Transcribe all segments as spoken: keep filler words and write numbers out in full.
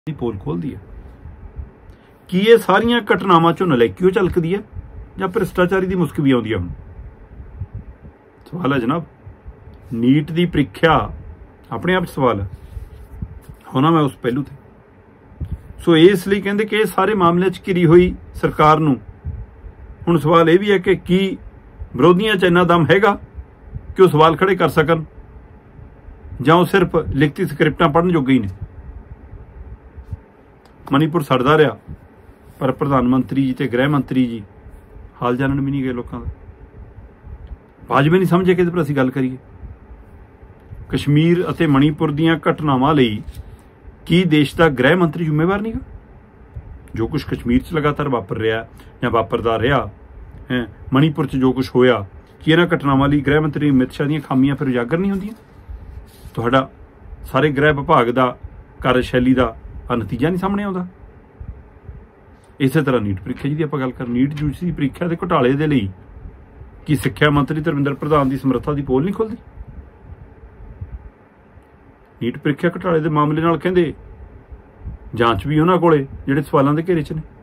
ਦੀ ਪੋਲ ਖੋਲ੍ਹਦੀ ਹੈ। ਕੀ ਇਹ ਸਾਰੀਆਂ ਘਟਨਾਵਾਂ ਚੋਂ ਨਲਾਇਕੀ ਝਲਕਦੀ ਹੈ ਜਾਂ ਭ੍ਰਿਸ਼ਟਾਚਾਰੀ ਦੀ ਮੁਸਕ ਵੀ ਆਉਂਦੀ ਹੈ? ਹੁਣ ਸਵਾਲ ਹੈ ਜਨਾਬ, ਨੀਟ ਦੀ ਪ੍ਰੀਖਿਆ ਆਪਣੇ ਆਪ 'ਚ ਸਵਾਲ ਹੈ ਹੋਣਾ ਮੈਂ ਉਸ ਪਹਿਲੂ ਤੇ। ਸੋ ਇਸ ਲਈ ਕਹਿੰਦੇ ਕਿ ਇਹ ਸਾਰੇ ਮਾਮਲੇ 'ਚ ਘਿਰੀ ਹੋਈ ਸਰਕਾਰ ਨੂੰ ਹੁਣ ਸਵਾਲ ਇਹ ਵੀ ਹੈ ਕਿ ਕੀ ਵਿਰੋਧੀਆਂ 'ਚ ਇੰਨਾ ਦਮ ਹੈਗਾ ਕਿ ਉਹ ਸਵਾਲ ਖੜੇ ਕਰ ਸਕਣ ਜਾਂ ਉਹ ਸਿਰਫ ਲਿਖਤੀ ਸਕ੍ਰਿਪਟਾਂ ਪੜ੍ਹਨ ਜੋਗੇ ਹੀ ਨੇ। ਮਨੀਪੁਰ ਸੜਦਾ ਰਿਹਾ ਪਰ ਪ੍ਰਧਾਨ ਮੰਤਰੀ ਜੀ ਤੇ ਗ੍ਰਹਿ ਮੰਤਰੀ ਜੀ ਹਾਲ ਜਾਣਨ ਵੀ ਨਹੀਂ ਗਏ ਲੋਕਾਂ ਦਾ। ਭਾਜਪਾ ਨਹੀਂ ਸਮਝੇ ਕਿ ਇਹਦੇ ਪਰ ਅਸੀਂ ਗੱਲ ਕਰੀਏ। ਕਸ਼ਮੀਰ ਅਤੇ ਮਣੀਪੁਰ ਦੀਆਂ ਘਟਨਾਵਾਂ ਲਈ ਕੀ ਦੇਸ਼ ਦਾ ਗ੍ਰਹਿ ਮੰਤਰੀ ਜ਼ਿੰਮੇਵਾਰ ਨਹੀਂਗਾ? ਜੋ ਕੁਝ ਕਸ਼ਮੀਰ 'ਚ ਲਗਾਤਾਰ ਵਾਪਰ ਰਿਹਾ ਜਾਂ ਵਾਪਰਦਾ ਰਿਹਾ ਹੈ, ਮਣੀਪੁਰ 'ਚ ਜੋ ਕੁਝ ਹੋਇਆ, ਕੀ ਇਹਨਾਂ ਘਟਨਾਵਾਂ ਲਈ ਗ੍ਰਹਿ ਮੰਤਰੀ ਅਮਿਤ ਸ਼ਾਹ ਦੀਆਂ ਖਾਮੀਆਂ ਫਿਰ ਉਜਾਗਰ ਨਹੀਂ ਹੁੰਦੀਆਂ? ਤੁਹਾਡਾ ਸਾਰੇ ਗ੍ਰਹਿ ਵਿਭਾਗ ਦਾ ਕਾਰਜਸ਼ੈਲੀ ਦਾ ਆ ਨਤੀਜਾ ਨਹੀਂ ਸਾਹਮਣੇ ਆਉਂਦਾ? ਇਸੇ ਤਰ੍ਹਾਂ ਨੀਟ ਪ੍ਰੀਖਿਆ ਜੀ ਦੀ ਆਪਾਂ ਗੱਲ ਕਰ, ਨੀਟ ਯੂਜੀ ਦੀ ਪ੍ਰੀਖਿਆ ਦੇ ਘੁਟਾਲੇ ਦੇ ਲਈ ਕੀ ਸਿੱਖਿਆ ਮੰਤਰੀ ਧਰਮਿੰਦਰ ਪ੍ਰਧਾਨ ਦੀ ਸਮਰੱਥਾ ਦੀ ਪੋਲ ਨਹੀਂ ਖੁੱਲਦੀ? ਨੀਟ ਪ੍ਰੀਖਿਆ ਘੁਟਾਲੇ ਦੇ ਮਾਮਲੇ ਨਾਲ ਕਹਿੰਦੇ ਜਾਂਚ ਵੀ ਉਹਨਾਂ ਕੋਲੇ ਜਿਹੜੇ ਸਵਾਲਾਂ ਦੇ ਘੇਰੇ 'ਚ ਨੇ।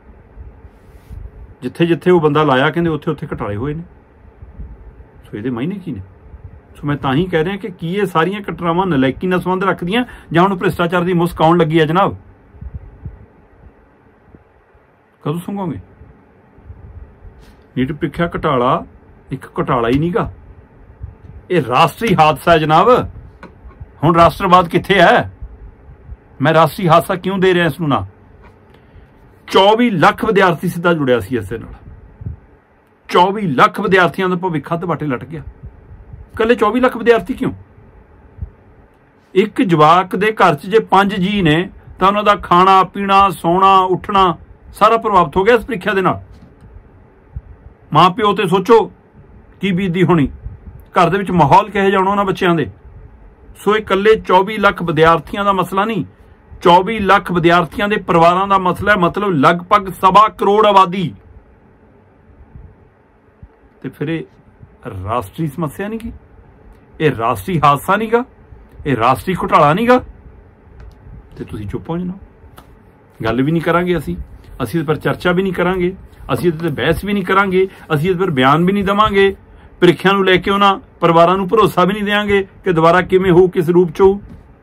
ਜਿੱਥੇ ਜਿੱਥੇ ਉਹ ਬੰਦਾ ਲਾਇਆ ਕਹਿੰਦੇ ਉੱਥੇ ਉੱਥੇ ਘੁਟਾਲੇ ਹੋਏ ਨੇ। ਸੋ ਇਹਦੇ ਮਾਇਨੇ ਕੀ ਨੇ? ਸੋ ਮੈਂ ਤਾਂ ਹੀ ਕਹਿ ਰਿਹਾ ਕਿ ਕੀ ਇਹ ਸਾਰੀਆਂ ਘਟਨਾਵਾਂ ਨਲਾਇਕੀ ਨਾਲ ਸੰਬੰਧ ਰੱਖਦੀਆਂ ਜਾਂ ਹੁਣ ਭ੍ਰਿਸ਼ਟਾਚਾਰ ਦੀ ਮੁਸਕ ਆਉਣ ਲੱਗੀ ਹੈ ਜਨਾਬ? ਕਦੋਂ ਸੁਣੋਗੇ? ਨੀਟ ਪ੍ਰੀਖਿਆ ਘੁਟਾਲਾ ਇੱਕ ਘੁਟਾਲਾ ਹੀ ਨਹੀਂਗਾ, ਇਹ ਰਾਸ਼ਟਰੀ ਹਾਦਸਾ ਹੈ ਜਨਾਬ। ਹੁਣ ਰਾਸ਼ਟਰਵਾਦ ਕਿੱਥੇ ਹੈ? ਮੈਂ ਰਾਸ਼ਟਰੀ ਹਾਦਸਾ ਕਿਉਂ ਦੇ ਰਿਹਾ ਇਸ ਨੂੰ? ਨਾ ਚੌਵੀ ਲੱਖ ਵਿਦਿਆਰਥੀ ਸਿੱਧਾ ਜੁੜਿਆ ਸੀ ਇਸ ਦੇ ਨਾਲ। ਚੌਵੀ ਲੱਖ ਵਿਦਿਆਰਥੀਆਂ ਦਾ ਭਵਿੱਖ ਅੱਧ ਵਾਟੇ ਲਟ ਗਿਆ। ਇਕੱਲੇ ਚੌਵੀ ਲੱਖ ਵਿਦਿਆਰਥੀ ਕਿਉਂ? ਇੱਕ ਜਵਾਕ ਦੇ ਘਰ 'ਚ ਜੇ ਪੰਜ ਜੀ ਨੇ ਤਾਂ ਉਹਨਾਂ ਦਾ ਖਾਣਾ ਪੀਣਾ ਸੌਣਾ ਉੱਠਣਾ ਸਾਰਾ ਪ੍ਰਭਾਵਿਤ ਹੋ ਗਿਆ ਇਸ ਪ੍ਰੀਖਿਆ ਦੇ ਨਾਲ। ਮਾਂ ਪਿਓ ਤੇ ਸੋਚੋ ਕੀ ਬੀਤਦੀ ਹੋਣੀ, ਘਰ ਦੇ ਵਿੱਚ ਮਾਹੌਲ ਕਿਹੋ ਜਿਹਾ ਹੋਣਾ ਉਹਨਾਂ ਬੱਚਿਆਂ ਦੇ। ਸੋ ਇਹ ਇਕੱਲੇ ਚੌਵੀ ਲੱਖ ਵਿਦਿਆਰਥੀਆਂ ਦਾ ਮਸਲਾ ਨਹੀਂ, ਚੌਵੀ ਲੱਖ ਵਿਦਿਆਰਥੀਆਂ ਦੇ ਪਰਿਵਾਰਾਂ ਦਾ ਮਸਲਾ ਹੈ। ਮਤਲਬ ਲਗਭਗ ਸਵਾ ਕਰੋੜ ਆਬਾਦੀ। ਤੇ ਫਿਰ ਇਹ ਰਾਸ਼ਟਰੀ ਸਮੱਸਿਆ ਨਹੀਂ ਗੀ, ਇਹ ਰਾਸ਼ਟਰੀ ਹਾਦਸਾ ਨਹੀਂਗਾ, ਇਹ ਰਾਸ਼ਟਰੀ ਘੁਟਾਲਾ ਨਹੀਂਗਾ। ਤੇ ਤੁਸੀਂ ਚੁੱਪ ਹੋ ਜਾਣਾ, ਗੱਲ ਵੀ ਨਹੀਂ ਕਰਾਂਗੇ ਅਸੀਂ ਅਸੀਂ ਇਹਦੇ ਪਰ ਚਰਚਾ ਵੀ ਨਹੀਂ ਕਰਾਂਗੇ, ਅਸੀਂ ਇਹਦੇ ਤੇ ਬਹਿਸ ਵੀ ਨਹੀਂ ਕਰਾਂਗੇ, ਅਸੀਂ ਇਹਦੇ ਪਰ ਬਿਆਨ ਵੀ ਨਹੀਂ ਦੇਵਾਂਗੇ। ਪ੍ਰੀਖਿਆ ਨੂੰ ਲੈ ਕੇ ਉਹਨਾਂ ਪਰਿਵਾਰਾਂ ਨੂੰ ਭਰੋਸਾ ਵੀ ਨਹੀਂ ਦੇਵਾਂਗੇ ਕਿ ਦੁਬਾਰਾ ਕਿਵੇਂ ਹੋਊ, ਕਿਸ ਰੂਪ 'ਚ ਹੋਊ।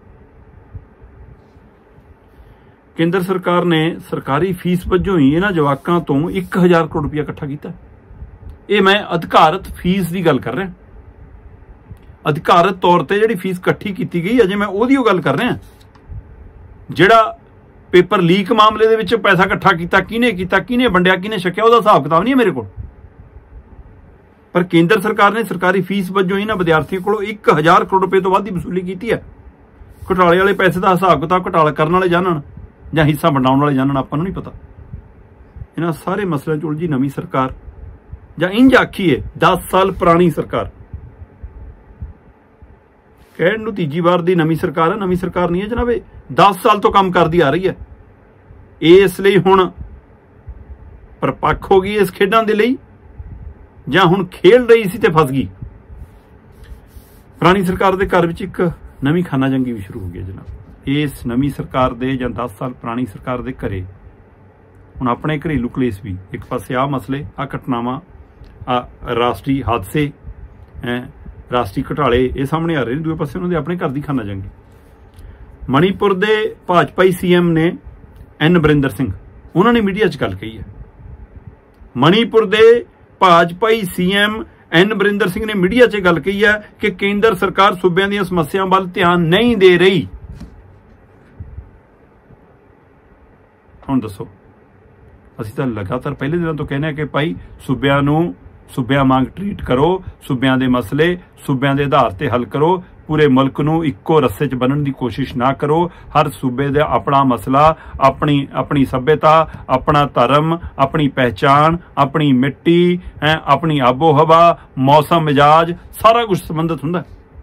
ਕੇਂਦਰ ਸਰਕਾਰ ਨੇ ਸਰਕਾਰੀ ਫੀਸ ਵਜੋਂ ਹੀ ਇਹਨਾਂ ਜਵਾਕਾਂ ਤੋਂ ਇੱਕ ਹਜ਼ਾਰ ਕਰੋੜ ਰੁਪਇਆ ਇਕੱਠਾ ਕੀਤਾ। ਇਹ ਮੈਂ ਅਧਿਕਾਰਤ ਫੀਸ ਦੀ ਗੱਲ ਕਰ ਰਿਹਾ, ਅਧਿਕਾਰਤ ਤੌਰ ਤੇ ਜਿਹੜੀ ਫੀਸ ਇਕੱਠੀ ਕੀਤੀ ਗਈ ਅਜੇ ਮੈਂ ਉਹਦੀ ਉਹ ਗੱਲ ਕਰ ਰਿਹਾ। ਜਿਹੜਾ ਪੇਪਰ ਲੀਕ ਮਾਮਲੇ ਦੇ ਵਿੱਚ ਪੈਸਾ ਇਕੱਠਾ ਕੀਤਾ, ਕਿਹਨੇ ਕੀਤਾ, ਕਿਹਨੇ ਵੰਡਿਆ, ਕਿਹਨੇ ਛਕਿਆ, ਉਹਦਾ ਹਿਸਾਬ ਕਿਤਾਬ ਨਹੀਂ ਹੈ ਮੇਰੇ ਕੋਲ। ਪਰ ਕੇਂਦਰ ਸਰਕਾਰ ਨੇ ਸਰਕਾਰੀ ਫੀਸ ਵਜੋਂ ਇਹਨਾਂ ਵਿਦਿਆਰਥੀਆਂ ਕੋਲੋਂ ਇੱਕ ਹਜ਼ਾਰ ਕਰੋੜ ਰੁਪਏ ਤੋਂ ਵੱਧ ਦੀ ਵਸੂਲੀ ਕੀਤੀ ਹੈ। ਘੁਟਾਲੇ ਵਾਲੇ ਪੈਸੇ ਦਾ ਹਿਸਾਬ ਕਿਤਾਬ ਘੁਟਾਲਾ ਕਰਨ ਵਾਲੇ ਜਾਣਨ ਜਾਂ ਹਿੱਸਾ ਵੰਡਾਉਣ ਵਾਲੇ ਜਾਣਨ, ਆਪਾਂ ਨੂੰ ਨਹੀਂ ਪਤਾ। ਇਹਨਾਂ ਸਾਰੇ ਮਸਲਿਆਂ 'ਚ ਉਲਝੀ ਨਵੀਂ ਸਰਕਾਰ, ਜਾਂ ਇੰਝ ਆਖੀਏ ਦਸ ਸਾਲ ਪੁਰਾਣੀ ਸਰਕਾਰ। ਕਹਿਣ ਨੂੰ ਤੀਜੀ ਵਾਰ ਦੀ ਨਵੀਂ ਸਰਕਾਰ ਹੈ, ਨਵੀਂ ਸਰਕਾਰ ਨਹੀਂ ਹੈ ਜਨਾਬ। ਇਹ ਦਸ ਸਾਲ ਤੋਂ ਕੰਮ ਕਰਦੀ ਆ ਰਹੀ ਹੈ। ਇਸ ਲਈ ਹੁਣ ਪਰਪੱਖ ਹੋ ਗਈ ਇਸ ਖੇਡਾਂ ਦੇ ਲਈ, ਜਾਂ ਹੁਣ ਖੇਡ ਰਹੀ ਸੀ ਤੇ ਫਸ ਗਈ। ਪੁਰਾਣੀ ਸਰਕਾਰ ਦੇ ਘਰ ਵਿੱਚ ਇੱਕ ਨਵੀਂ ਖਾਨਾ ਜੰਗੀ ਵੀ ਸ਼ੁਰੂ ਹੋ ਗਈ ਜਨਾਬ। ਇਸ ਨਵੀਂ ਸਰਕਾਰ ਦੇ ਜਾਂ ਦਸ ਸਾਲ ਪੁਰਾਣੀ ਸਰਕਾਰ ਦੇ ਘਰੇ ਹੁਣ ਆਪਣੇ ਘਰੇਲੂ ਕਲੇਸ਼ ਵੀ, ਇੱਕ ਪਾਸੇ ਆਹ ਮਸਲੇ, ਆਹ ਘਟਨਾਵਾਂ, ਆ ਰਾਸ਼ਟਰੀ ਹਾਦਸੇ, ਰਾਸ਼ਟਰੀ ਘੁਟਾਲੇ ਇਹ ਸਾਹਮਣੇ ਆ ਰਹੇ ਨੇ, ਦੂਜੇ ਪਾਸੇ ਉਹਨਾਂ ਦੇ ਆਪਣੇ ਘਰ ਦੀ ਖਾਨਾ ਜੰਗੀ। ਮਣੀਪੁਰ ਦੇ ਭਾਜਪਾਈ ਸੀਐਮ ਨੇ ਐਨ ਬਰਿੰਦਰ ਸਿੰਘ, ਉਹਨਾਂ ਨੇ ਮੀਡੀਆ 'ਚ ਗੱਲ ਕਹੀ ਹੈ। ਮਣੀਪੁਰ ਦੇ ਭਾਜਪਾਈ ਸੀਐਮ ਐਨ ਬਰਿੰਦਰ ਸਿੰਘ ਨੇ ਮੀਡੀਆ 'ਚ ਗੱਲ ਕਹੀ ਹੈ ਕਿ ਕੇਂਦਰ ਸਰਕਾਰ ਸੂਬਿਆਂ ਦੀਆਂ ਸਮੱਸਿਆਵਾਂ ਵੱਲ ਧਿਆਨ ਨਹੀਂ ਦੇ ਰਹੀ। ਹੁਣ ਦੱਸੋ, ਅਸੀਂ ਤਾਂ ਲਗਾਤਾਰ ਪਹਿਲੇ ਦਿਨਾਂ ਤੋਂ ਕਹਿੰਦੇ ਹਾਂ ਕਿ ਭਾਈ ਸੂਬਿਆਂ ਨੂੰ ਸੂਬਿਆਂ ਵਾਂਗ ਟਰੀਟ ਕਰੋ, ਸੂਬਿਆਂ ਦੇ ਮਸਲੇ ਸੂਬਿਆਂ ਦੇ ਆਧਾਰ ਤੇ ਹੱਲ ਕਰੋ, ਪੂਰੇ ਮੁਲਕ ਨੂੰ ਇੱਕੋ ਰੱਸੇ 'ਚ ਬੰਨ੍ਹਣ ਦੀ ਕੋਸ਼ਿਸ਼ ਨਾ ਕਰੋ। ਹਰ ਸੂਬੇ ਦਾ ਆਪਣਾ ਮਸਲਾ, ਆਪਣੀ ਆਪਣੀ ਸੱਭਿਅਤਾ, ਆਪਣਾ ਧਰਮ, ਆਪਣੀ ਪਹਿਚਾਣ, ਆਪਣੀ ਮਿੱਟੀ, ਆਪਣੀ ਆਬੋ ਹਵਾ, ਮੌਸਮ ਮਿਜਾਜ, ਸਾਰਾ ਕੁਝ ਸੰਬੰਧਿਤ ਹੁੰਦਾ।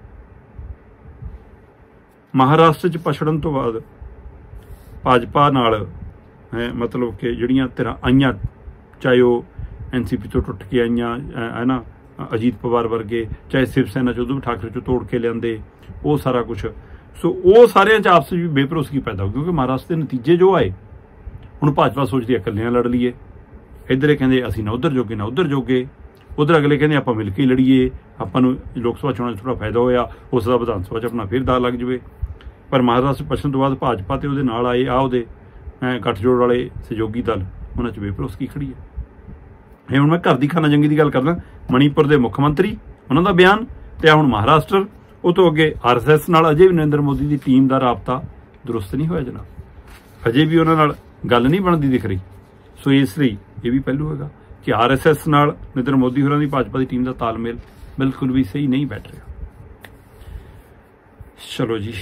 ਮਹਾਰਾਸ਼ਟਰ 'ਚ ਪਛੜਨ ਤੋਂ ਬਾਅਦ ਭਾਜਪਾ ਨਾਲ ਮਤਲਬ ਕਿ ਜਿਹੜੀਆਂ ਧਿਰਾਂ ਆਈਆਂ, ਚਾਹੇ ਉਹ ਐਨ ਸੀ ਪੀ ਤੋਂ ਟੁੱਟ ਕੇ ਆਈਆਂ ਹੈ ਨਾ, ਅਜੀਤ ਪਵਾਰ ਵਰਗੇ, ਚਾਹੇ ਸ਼ਿਵ ਸੈਨਾ 'ਚ ਉद्धਵ ਠਾਕਰੇ 'ਚੋਂ ਤੋੜ ਕੇ ਲਿਆਂਦੇ, ਉਹ ਸਾਰਾ ਕੁਛ ਸੋ ਉਹ ਸਾਰਿਆਂ 'ਚ ਆਪਸ ਵਿੱਚ ਬੇਭਰੋਸਗੀ ਪੈਦਾ ਹੋ ਗਈ, ਕਿਉਂਕਿ ਮਹਾਰਾਸ਼ਟਰ ਦੇ ਨਤੀਜੇ ਜੋ ਆਏ, ਹੁਣ ਭਾਜਪਾ ਸੋਚਦੀ ਹੈ ਇਕੱਲਿਆਂ ਲੜ ਲਈਏ, ਇੱਧਰ ਇਹ ਕਹਿੰਦੇ ਅਸੀਂ ਨਾ ਉੱਧਰ ਜੋਗੇ ਨਾ ਉੱਧਰ ਜੋਗੇ, ਉਧਰ ਅਗਲੇ ਕਹਿੰਦੇ ਆਪਾਂ ਮਿਲ ਕੇ ਹੀ ਲੜੀਏ, ਆਪਾਂ ਨੂੰ ਲੋਕ ਸਭਾ ਚੋਣਾਂ 'ਚ ਥੋੜ੍ਹਾ ਫਾਇਦਾ ਹੋਇਆ, ਉਸ ਦਾ ਵਿਧਾਨ ਸਭਾ 'ਚ ਆਪਣਾ ਫਿਰ ਦਾ ਲੱਗ ਜਾਵੇ। ਪਰ ਮਹਾਰਾਸ਼ਟਰ ਪਛੜਨ ਤੋਂ ਬਾਅਦ ਭਾਜਪਾ ਤੇ ਉਹਦੇ ਨਾਲ ਆਏ ਆ ਉਹਦੇ ਗੱਠਜੋੜ ਵਾਲੇ ਸਹਿਯੋਗੀ ਦਲ, ਉਹਨਾਂ 'ਚ ਬੇਭਰੋਸਗੀ ਖੜੀ ਹੈ। ਇਹ ਹੁਣ ਮੈਂ ਘਰ ਦੀ ਖਾਨਾ ਜੰਗੀ ਦੀ ਗੱਲ ਕਰਦਾ, ਮਣੀਪੁਰ ਦੇ ਮੁੱਖ ਮੰਤਰੀ ਉਹਨਾਂ ਦਾ ਬਿਆਨ, ਤੇ ਆ ਹੁਣ ਮਹਾਰਾਸ਼ਟਰ, ਉਹ ਤੋਂ ਅੱਗੇ ਆਰ ਐਸ ਐਸ ਨਾਲ ਅਜੇ ਵੀ ਨਰਿੰਦਰ ਮੋਦੀ ਦੀ ਟੀਮ ਦਾ ਰਾਬਤਾ ਦਰੁਸਤ ਨਹੀਂ ਹੋਇਆ ਜਨਾਬ, ਅਜੇ ਵੀ ਉਹਨਾਂ ਨਾਲ ਗੱਲ ਨਹੀਂ ਬਣਦੀ ਦਿਖ ਰਹੀ। ਸੋ ਇਸ ਲਈ ਇਹ ਵੀ ਪਹਿਲੂ ਹੈਗਾ ਕਿ ਆਰ ਐਸ ਐਸ ਨਾਲ ਨਰਿੰਦਰ ਮੋਦੀ ਹੋਰਾਂ ਦੀ ਭਾਜਪਾ ਦੀ ਟੀਮ ਦਾ ਤਾਲਮੇਲ ਬਿਲਕੁਲ ਵੀ ਸਹੀ ਨਹੀਂ ਬੈਠ ਰਿਹਾ। ਚਲੋ ਜੀ।